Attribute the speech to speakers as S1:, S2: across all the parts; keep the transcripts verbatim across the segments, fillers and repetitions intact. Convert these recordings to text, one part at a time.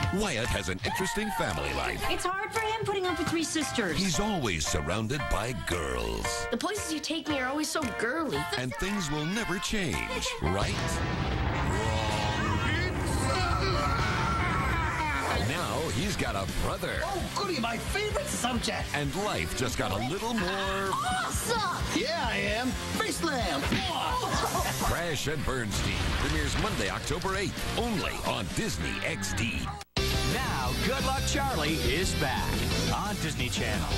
S1: Wyatt has an interesting family life.
S2: It's hard for him putting up with three sisters.
S1: He's always surrounded by girls.
S3: The places you take me are always so girly.
S1: And things will never change, right? And now he's got a brother.
S4: Oh, goody, my favorite subject.
S1: And life just got a little more...
S3: Awesome!
S4: Yeah, I am. Face slam.
S1: Crash and Bernstein premieres Monday, October eighth, only on Disney X D.
S5: Now, Good Luck Charlie is back on Disney Channel.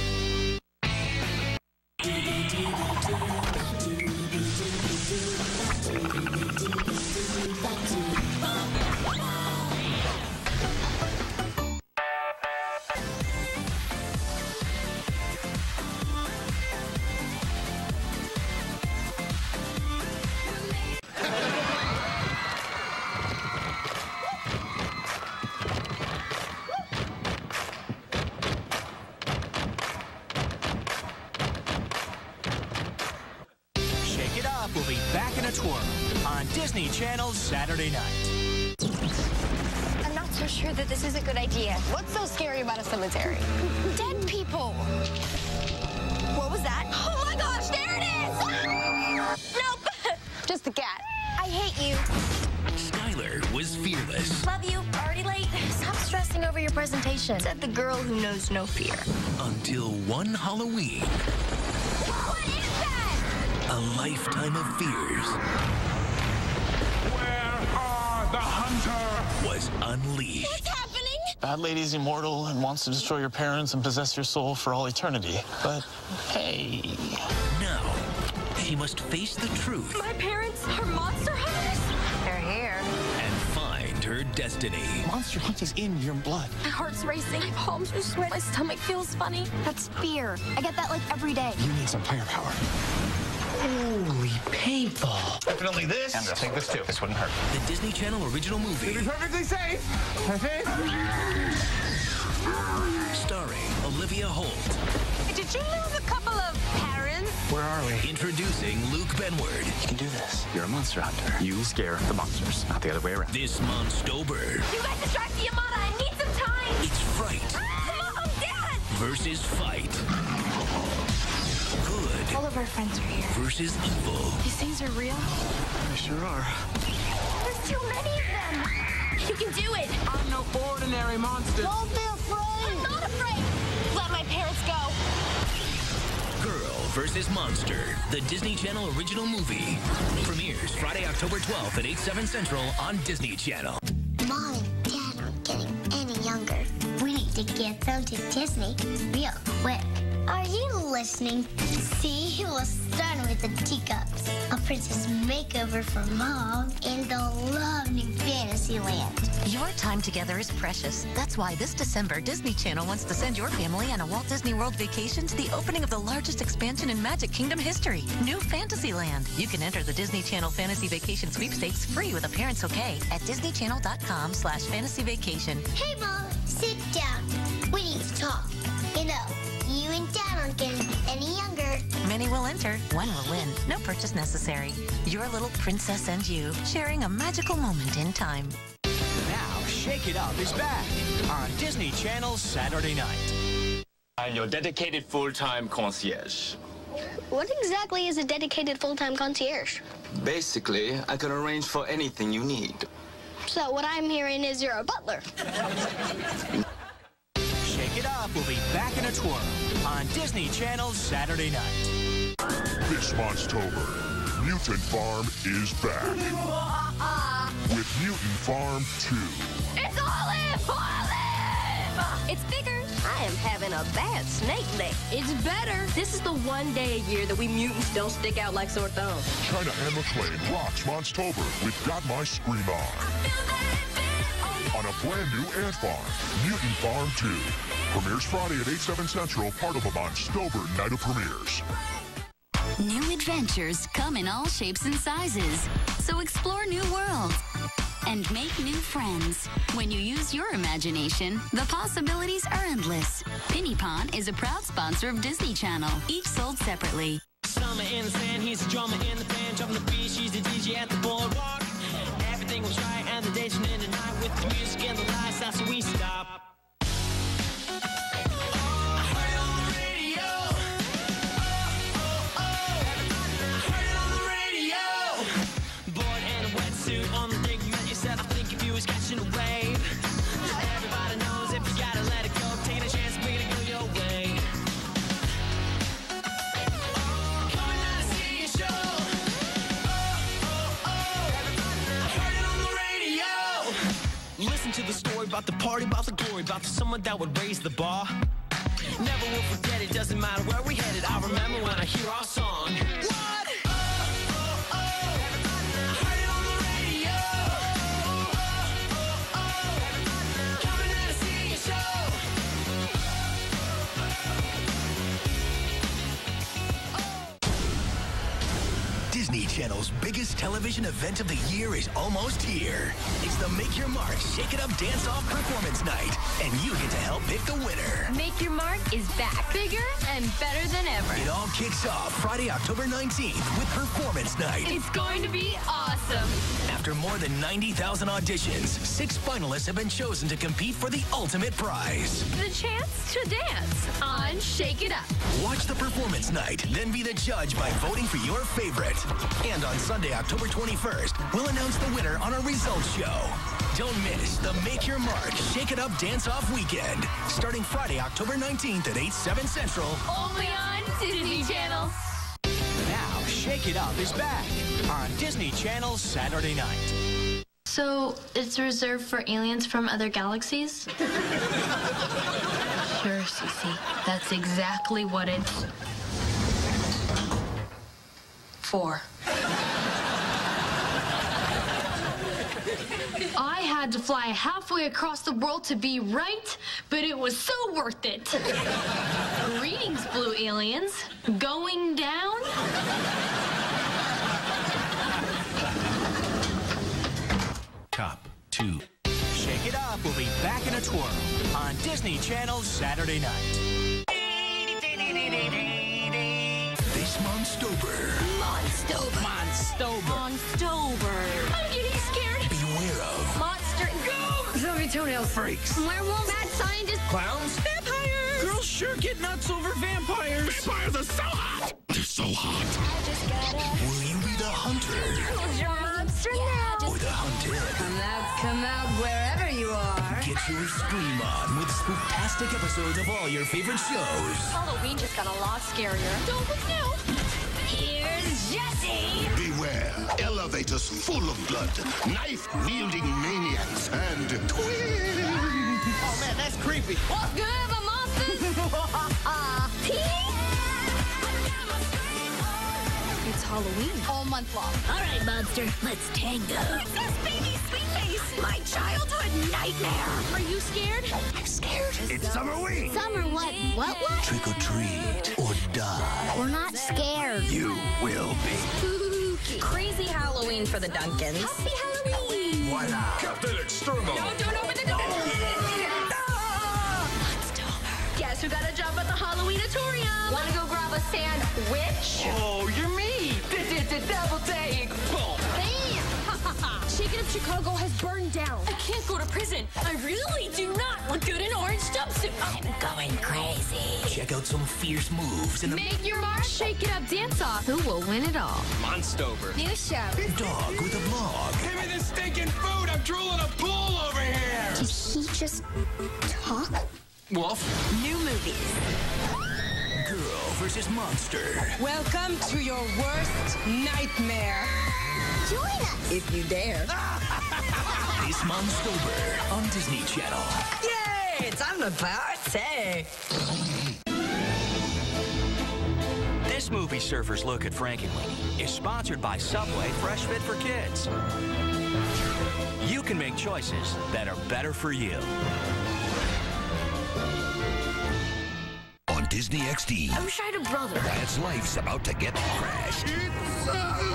S5: Will be back in a twirl on Disney Channel Saturday night.
S6: I'm not so sure that this is a good idea.
S3: What's so scary about a cemetery?
S6: Dead people. What was that? Oh my gosh, there it is! Nope.
S3: Just the cat.
S6: I hate you.
S5: Skylar was fearless
S6: Love you. Already late. Stop stressing over your presentation. Said the girl who knows no fear.
S5: until one Halloween.
S6: What is that?
S5: A lifetime of fears.
S7: Where are the hunter?
S5: Was unleashed.
S6: What's happening?
S8: Bad Lady's immortal and wants to destroy your parents and possess your soul for all eternity. But, hey...
S5: Now, she must face the truth.
S6: My parents are monster hunters?
S3: They're here.
S5: And find her destiny.
S8: Monster hunt is in your blood.
S6: My heart's racing. My palms are sweating. My stomach feels funny. That's fear. I get that like every day.
S8: You need some fire power.
S4: Holy paintball.
S8: Definitely this.
S9: And I'll take this too. This wouldn't hurt.
S5: The Disney Channel original movie.
S7: Perfectly safe. Okay.
S5: Starring Olivia Holt.
S6: Did you lose a couple of parents?
S9: Where are we?
S5: Introducing Luke Benward.
S9: You can do this. You're a monster hunter. You scare the monsters, not the other way around.
S5: This Monstober.
S6: You guys distract the Yamada. I need some time.
S5: It's fright
S6: Mom, Dad!
S5: versus fight. Good
S6: All of our friends are here.
S5: versus evil.
S6: These things are real.
S8: They sure are.
S6: There's too many of them. You can do it.
S7: I'm no ordinary monster.
S6: Don't be afraid. I'm not afraid. Let my parents go.
S5: Girl versus Monster. The Disney Channel original movie. Premieres Friday, October twelfth at eight, seven Central on Disney Channel.
S10: Mom and Dad aren't getting any younger. We need to get them to Disney real quick. Are you listening? See, we'll start with the teacups. A princess makeover for Mom, and they'll love New Fantasyland.
S11: Your time together is precious. That's why this December, Disney Channel wants to send your family on a Walt Disney World vacation to the opening of the largest expansion in Magic Kingdom history, New Fantasyland. You can enter the Disney Channel Fantasy Vacation Sweepstakes free with a Parents OK at disneychannel.com slash fantasy vacation.
S10: Hey, Mom, sit down. We need to talk. You know, you and Dad aren't getting any younger.
S11: Many will enter, one will win. No purchase necessary. Your little princess and you, sharing a magical moment in time.
S5: Now, Shake It Up is back on Disney Channel Saturday night.
S9: I'm your dedicated full-time concierge.
S10: What exactly is a dedicated full-time concierge?
S9: Basically, I can arrange for anything you need.
S10: So what I'm hearing is you're a butler.
S5: Shake It Up will be back in a twirl on Disney Channel Saturday night.
S12: This Monstober, Mutant Farm is back. With Mutant Farm two.
S6: It's Olive! Olive! It's bigger. I am having a bad snake lick. It's better. This is the one day a year that we mutants don't stick out like sore thumbs.
S12: China Anne McClain rocks Monstober with Got My Scream On. On a brand new Ant Farm, Mutant Farm two. Premieres Friday at eight, seven Central, part of a Monstober night of premieres.
S13: New adventures come in all shapes and sizes. So explore new worlds and make new friends. When you use your imagination, the possibilities are endless. Penny Pond is a proud sponsor of Disney Channel, each sold separately.
S14: Summer in the sand, he's a drummer in the band, jumping the beat, she's the D J at the boardwalk. Everything was right, and the days turned into night with the music and the lights. That's till we stop. On the dig, you met yourself. I think if you was catching a wave, everybody knows if you gotta let it go, taking a chance, making it go your way. Coming out to see your show. Oh, oh, oh. I heard it on the radio. Listen to the story about the party, about the glory, about the someone that would raise the bar. Never will forget it, doesn't matter where we headed. I remember when I hear our song. What?
S5: Disney Channel's biggest television event of the year is almost here. It's the Make Your Mark Shake It Up Dance Off Performance Night, and you get to help pick the winner.
S6: Make Your Mark is back, bigger and better than ever.
S5: It all kicks off Friday, October nineteenth with Performance Night.
S6: It's going to be awesome.
S5: After more than ninety thousand auditions, six finalists have been chosen to compete for the ultimate prize.
S6: The chance to dance on Shake It Up.
S5: Watch the Performance Night, then be the judge by voting for your favorite. And on Sunday, October twenty-first, we'll announce the winner on our results show. Don't miss the Make Your Mark Shake It Up Dance Off Weekend, starting Friday, October nineteenth at eight, seven Central.
S6: Only on Disney Channel.
S15: Now, Shake It Up is back on Disney Channel Saturday night.
S16: So, it's reserved for aliens from other galaxies?
S6: Sure, Cece. That's exactly what it's for. I had to fly halfway across the world to be right, but it was so worth it. Greetings, blue aliens. Going down?
S15: Top two. Shake It Up will be back in a twirl on Disney Channel Saturday night.
S5: This Monstober.
S6: Monstober.
S14: Monstober.
S6: Monstober. I'm getting scared.
S5: Beware of
S6: Monster. Go!
S14: Zombie toenail freaks.
S6: Werewolves. Mad scientists.
S14: Clowns.
S6: Vampires.
S14: Girls sure get nuts over vampires.
S12: Vampires are so hot. They're so hot.
S6: I just gotta...
S5: Will you be the hunter?
S6: Close your monster now.
S5: Or the hunted?
S14: Come out, come out, wherever you are.
S5: Get your scream on with spooktastic episodes of all your favorite shows.
S6: Halloween just got a lot scarier. Don't look now. Here's Jesse.
S12: Beware. Elevators full of blood, knife-wielding maniacs, and twins.
S14: Oh, man, that's creepy.
S6: What's good, the monsters? It's Halloween. All month long.
S10: All right, monster, let's tango.
S6: Princess Baby Sweet Face. My childhood nightmare. Are you scared? I'm scared.
S12: It's summer week.
S10: Summer what? What what?
S5: Trick or treat or die.
S10: We're not scared.
S12: You will be.
S6: Spooky. Crazy Halloween for the Duncans.
S10: Happy Halloween.
S12: Voila. Captain External.
S6: Don't, don't open the door. Guess who got a job at the Halloween-atorium? Want to go grab a sandwich?
S14: Oh, you're me. Double take. Boom.
S6: Bam! Shake It Up Chicago has burned down. I can't go to prison. I really do not look good in orange jumpsuit.
S10: I'm going crazy.
S5: Check out some fierce moves in the
S6: Make Your Mark Shake It Up Dance Off. Who will win it all?
S14: Monstober.
S6: New show.
S5: Dog with a blog.
S14: Give me this stinking food. I'm drooling a pool over here.
S10: Did he just talk?
S14: Wolf.
S6: New movies.
S5: Girl versus monster.
S17: Welcome to your worst nightmare.
S10: Join us.
S17: If you dare.
S5: This Monstober on Disney Channel.
S17: Yay! Time to party.
S15: This movie Surfer's Look at Frankenweenie is sponsored by Subway Fresh Fit for Kids. You can make choices that are better for you.
S1: On Disney X D.
S6: I wish I had a brother.
S1: Brad's life's about to get crashed.
S4: It's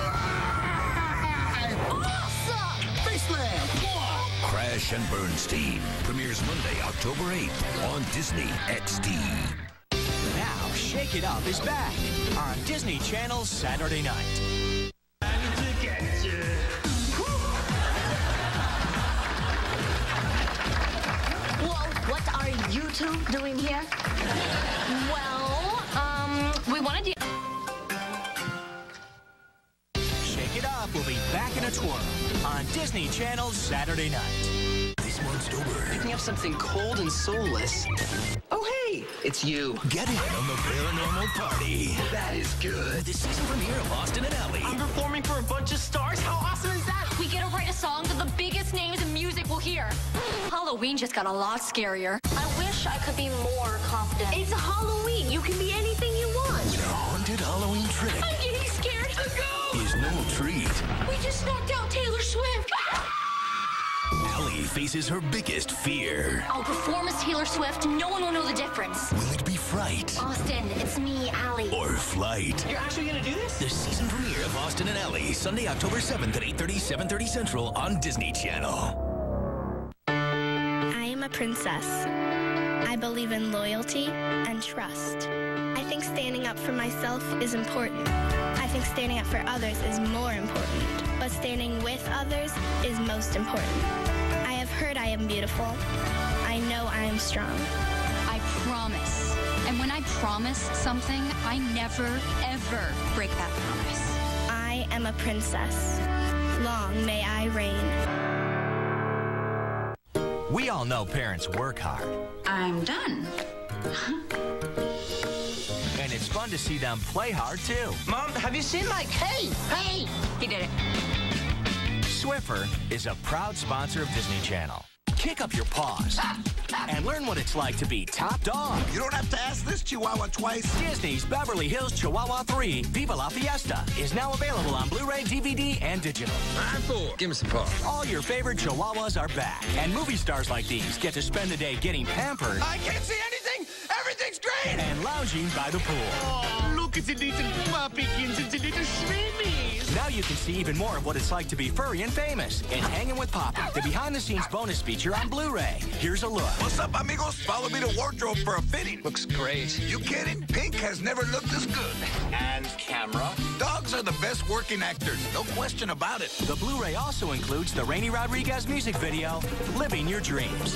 S4: alive!
S6: Awesome!
S4: Face Slam!
S1: Crash and Bernstein premieres Monday, October eighth on Disney X D.
S15: Now, Shake It Up is back on Disney Channel Saturday night.
S3: doing here?
S16: Well, um, we wanted to...
S15: Shake It Up will be back in a twirl on Disney Channel Saturday night.
S5: This month's October.
S4: Picking up something cold and soulless. Oh, hey, it's you.
S5: Get in on the Paranormal Party.
S4: That is good.
S5: The season premiere of Austin and Ellie.
S4: I'm performing for a bunch of stars. How awesome is that?
S6: We get to write a song that the biggest names in music will hear. Halloween just got a lot scarier.
S3: I wish I could be more confident.
S6: It's Halloween. You can be anything you want.
S5: When a haunted Halloween trick
S6: I'm getting scared. Let's go.
S5: is no treat.
S6: We just knocked out Taylor Swift.
S5: Ellie faces her biggest fear.
S6: I'll perform as Taylor Swift. No one will know the difference.
S5: Will it be fright
S6: Austin, it's me, Allie.
S5: or flight?
S4: You're actually gonna do this?
S5: The season premiere of Austin and Ellie, Sunday, October seventh at eight thirty, seven thirty Central on Disney Channel.
S10: I am a princess. I believe in loyalty and trust. I think standing up for myself is important. I think standing up for others is more important. But standing with others is most important. I have heard I am beautiful. I know I am strong.
S13: I promise. And when I promise something, I never, ever break that promise.
S10: I am a princess. Long may I reign.
S15: We all know parents work hard.
S2: I'm done.
S15: And it's fun to see them play hard, too.
S4: Mom, have you seen my cake? Hey!
S2: He did it.
S15: Swiffer is a proud sponsor of Disney Channel. Kick up your paws and learn what it's like to be top dog.
S18: You don't have to ask this chihuahua twice.
S15: Disney's Beverly Hills Chihuahua three, Viva La Fiesta, is now available on Blu-ray, D V D, and digital.
S18: Nine four. Give me some paws.
S15: All your favorite chihuahuas are back, and movie stars like these get to spend the day getting pampered
S18: I can't see anything. Everything's great.
S15: and lounging by the pool.
S4: Oh, look at the little puppykins and the little shrimmies.
S15: Now you can see even more of what it's like to be furry and famous in Hanging with Poppy, the behind-the-scenes bonus feature on Blu-ray. Here's a look.
S18: What's up, amigos? Follow me to wardrobe for a fitting.
S4: Looks great.
S18: You kidding? Pink has never looked this good.
S4: And camera.
S18: Dogs are the best working actors. No question about it.
S15: The Blu-ray also includes the Rainy Rodriguez music video, Living Your Dreams.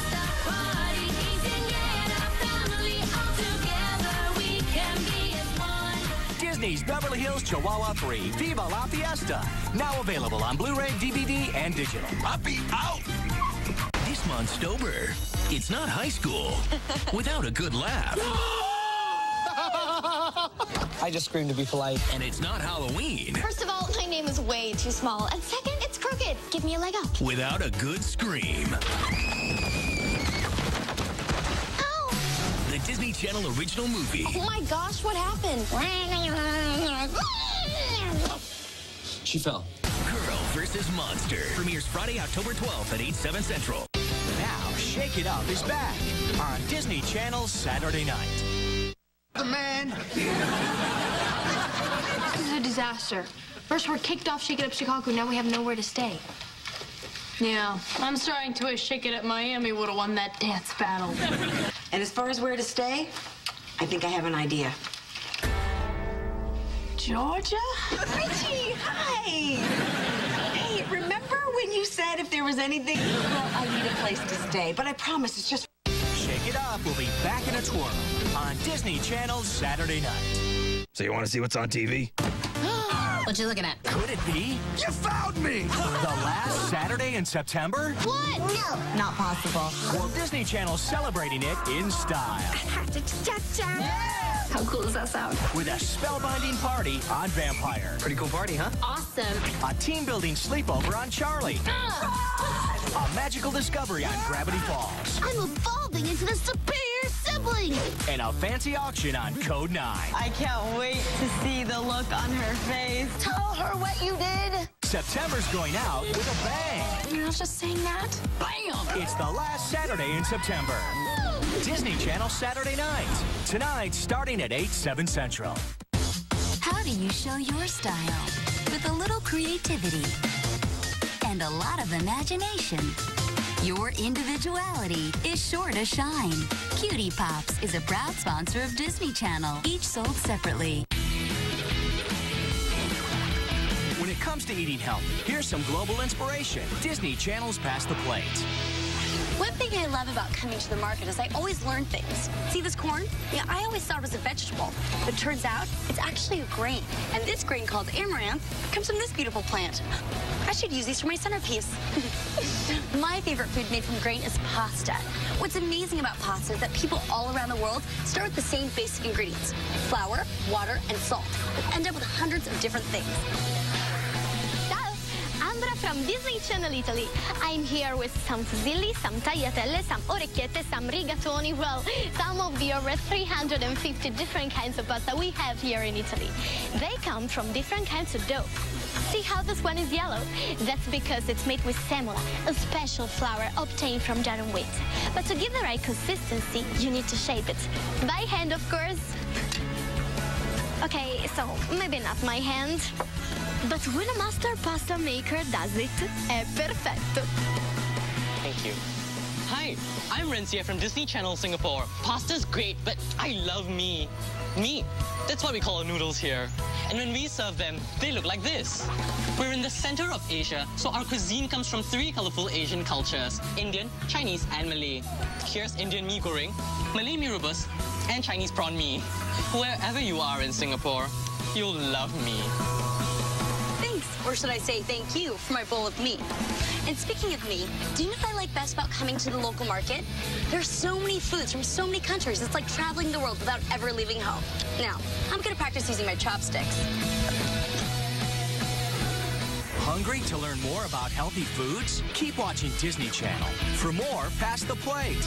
S15: Disney's Beverly Hills Chihuahua three, Viva La Fiesta. Now available on Blu-ray, D V D, and digital.
S18: Poppy out.
S5: This month's October, it's not high school without a good laugh.
S4: I just screamed to be polite.
S5: And it's not Halloween
S3: First of all, my name is way too small. And second, it's crooked. Give me a leg up.
S5: without a good scream.
S3: Ow!
S5: The Disney Channel original movie.
S3: Oh my gosh, what happened?
S4: She fell.
S5: Girl versus Monster. Premieres Friday, October twelfth at eight, seven Central.
S15: Now, Shake It Up is back on Disney Channel Saturday night.
S18: The man.
S16: This is a disaster. First, we're kicked off Shake It Up Chicago. Now we have nowhere to stay. Yeah, I'm starting to wish Shake It Up Miami would have won that dance battle.
S2: And as far as where to stay, I think I have an idea.
S16: Georgia?
S2: Richie, hi. Hey, remember when you said if there was anything? Well, I need a place to stay, but I promise it's just...
S15: Shake It Up will be back in a twirl on Disney Channel Saturday night.
S18: So you want to see what's on T V?
S11: What you looking at?
S15: Could it be
S18: You found me.
S15: the last Saturday in September?
S10: What? No.
S2: Not possible.
S15: Well, Disney Channel's celebrating it in style
S16: How cool does that sound?
S15: with a spellbinding party on Vampire,
S4: Pretty cool party, huh?
S16: Awesome.
S15: a team-building sleepover on Charlie, a magical discovery on Gravity Falls,
S10: I'm evolving into the superior sibling.
S15: and a fancy auction on Code nine.
S2: I can't wait to see the look on her face.
S10: Tell her what you did.
S15: September's going out with a bang.
S16: You're not just saying that?
S15: Bam! It's the last Saturday in September. Disney Channel Saturday night. Tonight, starting at eight, seven Central.
S13: How do you show your style? With a little creativity and a lot of imagination. Your individuality is sure to shine. Cutie Pops is a proud sponsor of Disney Channel, each sold separately.
S15: When it comes to eating healthy, here's some global inspiration. Disney Channel's Pass the Plate.
S6: One thing I love about coming to the market is I always learn things. See this corn? Yeah, I always thought it was a vegetable, but turns out it's actually a grain. And this grain called amaranth comes from this beautiful plant. I should use these for my centerpiece. My favorite food made from grain is pasta. What's amazing about pasta is that people all around the world start with the same basic ingredients: flour, water, and salt, but end up with hundreds of different things.
S3: Ambra from Disney Channel Italy. I'm here with some fusilli, some tagliatelle, some orecchiette, some rigatoni. Well, some of the over three hundred fifty different kinds of pasta we have here in Italy. They come from different kinds of dough. See how this one is yellow? That's because it's made with semola, a special flour obtained from durum wheat. But to give the right consistency, you need to shape it. By hand, of course. Okay, so maybe not my hand. But when a master pasta maker does it, è perfetto.
S19: Thank you. Hi, I'm Rencia from Disney Channel Singapore. Pasta's great, but I love me. Me. That's why we call our noodles here. And when we serve them, they look like this. We're in the center of Asia, so our cuisine comes from three colorful Asian cultures: Indian, Chinese, and Malay. Here's Indian mee goreng, Malay mee rebus, and Chinese prawn mee. Wherever you are in Singapore, you'll love me.
S6: Thanks, or should I say thank you, for my bowl of meat. And speaking of meat, do you know what I like best about coming to the local market? There's so many foods from so many countries. It's like traveling the world without ever leaving home. Now, I'm gonna practice using my chopsticks.
S15: Hungry to learn more about healthy foods? Keep watching Disney Channel. For more, pass the plate.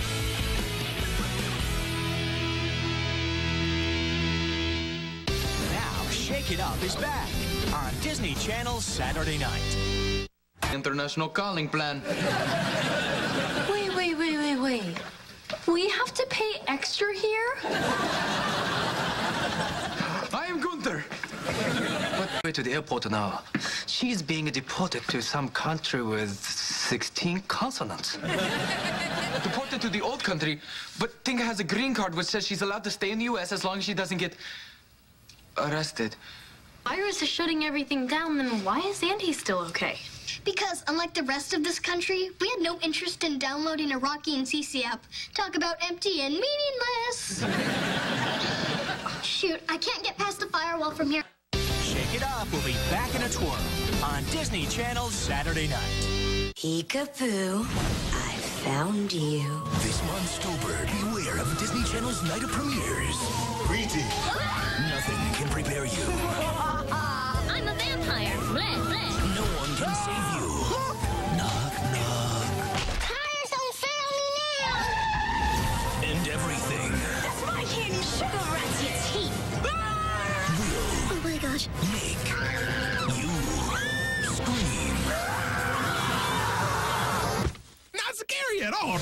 S15: Now, Shake It Up is back on Disney Channel Saturday night.
S7: International calling plan.
S16: Wait, wait, wait, wait, wait. We have to pay extra here?
S7: I am Gunther.
S4: Way to the airport now. She's being deported to some country with sixteen consonants.
S7: Deported to the old country, but Tinka has a green card which says she's allowed to stay in the U S as long as she doesn't get arrested.
S16: Iris is shutting everything down, then why is Andy still okay?
S10: Because, unlike the rest of this country, we had no interest in downloading a Rocky and Cece app. Talk about empty and meaningless. Shoot, I can't get past the firewall from here.
S15: Shake It Up will be back in a twirl on Disney Channel Saturday night.
S6: Peekaboo, I found you.
S5: This Monstober, beware of Disney Channel's night of premieres. Greetings. Nothing can prepare you.
S3: I'm a vampire. Bleh, bleh.
S5: No one can save you. Knock, knock.
S10: Tires don't fit on me now.
S5: And everything
S6: That's my candy sugar rats your teeth.
S10: Oh my gosh.
S5: make you scream.
S18: Not scary at all.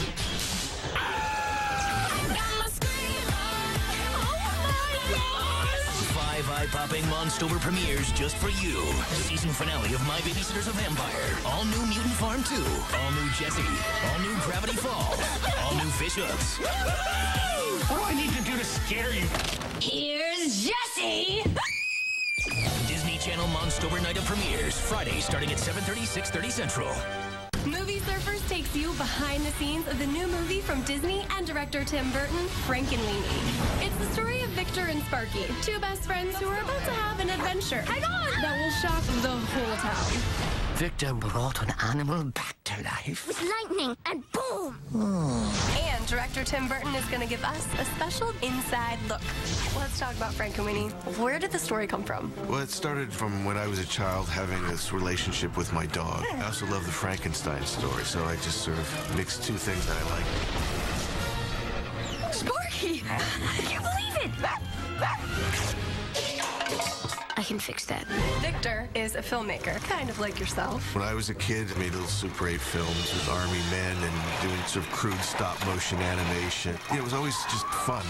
S5: Five eye-popping Monstober premieres just for you. Season finale of My Babysitter's a Vampire. All new Mutant Farm two. All new Jessie. All new Gravity Falls. All new Fish Hooks.
S18: What do I need to do to scare you?
S6: Here's Jessie.
S5: Disney Channel Monstober Night of Premieres. Friday starting at seven thirty, six thirty Central.
S20: Movie Surfers takes you behind the scenes of the new movie from Disney and director Tim Burton, Frankenweenie. It's the story of Victor and Sparky, two best friends who are about to have an adventure. Hang on! That will shock the whole town.
S4: Victor brought an animal back to life.
S10: With lightning and boom.
S20: And director Tim Burton is going to give us a special inside look. Let's talk about Frankenweenie. Where did the story come from?
S21: Well, it started from when I was a child having this relationship with my dog. I also love the Frankenstein story, so I just sort of mixed two things that I like.
S6: Sparky! I can't believe it!
S20: I can fix that. Victor is a filmmaker, kind of like yourself.
S21: When I was a kid, I made little Super eight films with Army men and doing sort of crude stop-motion animation. It was always just fun.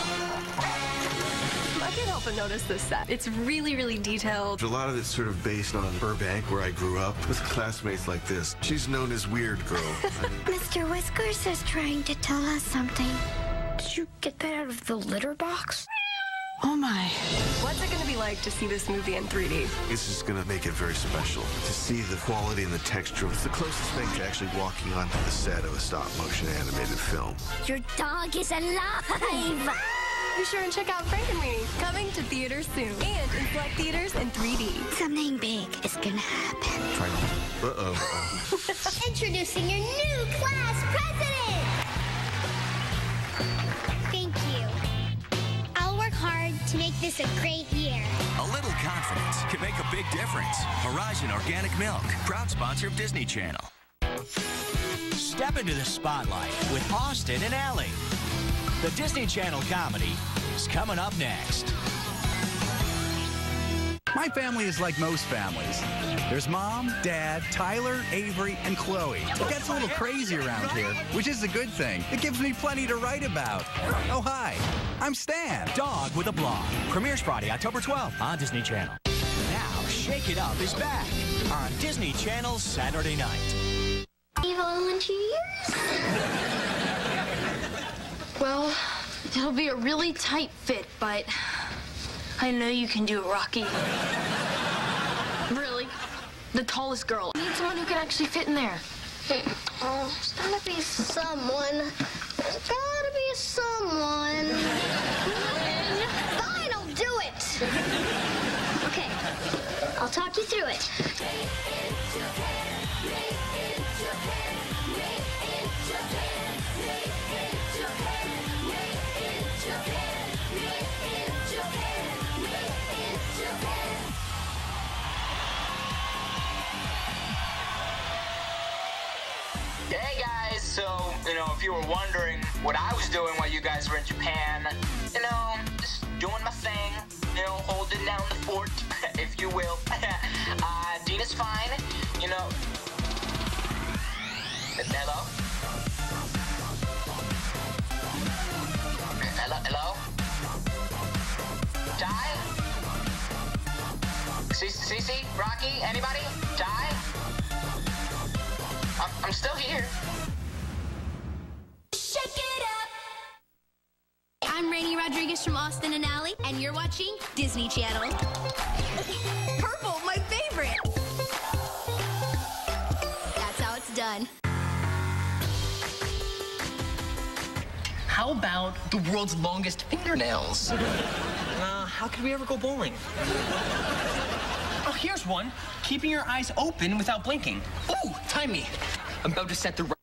S20: I can't help but notice this set. It's really, really detailed.
S21: A lot of it's sort of based on Burbank, where I grew up, with classmates like this. She's known as Weird Girl.
S10: Mister Whiskers is trying to tell us something. Did you get that out of the litter box?
S17: Oh my. What's it gonna be like to see this movie in three D?
S21: It's just gonna make it very special to see the quality and the texture. It's the closest thing to actually walking onto the set of a stop-motion animated film.
S10: Your dog is alive!
S20: Be sure and check out Frankenweenie, coming to theaters soon, and in select theaters in three D.
S10: Something big is gonna happen.
S21: Try not. Uh-oh.
S10: Introducing your new class president! Thank you. I'll work hard to make this a great year.
S15: A little confidence can make a big difference. Horizon Organic Milk, proud sponsor of Disney Channel. Step into the spotlight with Austin and Allie. The Disney Channel comedy is coming up next.
S8: My family is like most families. There's Mom, Dad, Tyler, Avery, and Chloe. It gets a little crazy around here, which is a good thing. It gives me plenty to write about. Oh, hi. I'm Stan.
S15: Dog with a Blog. Premieres Friday, October twelfth on Disney Channel. Now, Shake It Up is back on Disney Channel Saturday night.
S10: You volunteers?
S16: Well, it'll be a really tight fit, but I know you can do it, Rocky. Really? The tallest girl. I need someone who can actually fit in there.
S10: Oh, there's gotta be someone. There's gotta be someone. Fine, I'll do it. Okay, I'll talk you through it.
S22: Hey guys, so, you know, if you were wondering what I was doing while you guys were in Japan, you know, just doing my thing, you know, holding down the fort, if you will. uh, Dina's fine, you know. Hello? Hello, hello? Ty? Cece? Rocky? Anybody? Ty? I'm, I'm still here.
S10: Shake it up!
S20: I'm Rainey Rodriguez from Austin and Alley, and you're watching Disney Channel. Purple, my favorite! That's how it's done.
S23: How about the world's longest fingernails? Uh, how could we ever go bowling? Oh, here's one. Keeping your eyes open without blinking. Ooh, time me. I'm about to set the